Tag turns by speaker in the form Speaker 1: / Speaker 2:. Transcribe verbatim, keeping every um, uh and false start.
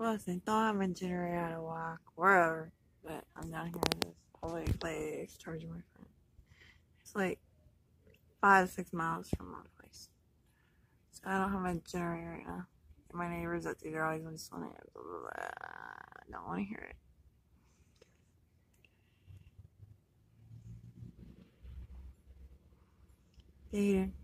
Speaker 1: Plus, they don't have a generator out of walk, wherever. But I'm down here in this public place charging my phone. It's like five to six miles from my place. So I don't have a generator right now. And my neighbors up there are always whistling it. Blah, blah, blah. I don't want to hear it. Dating.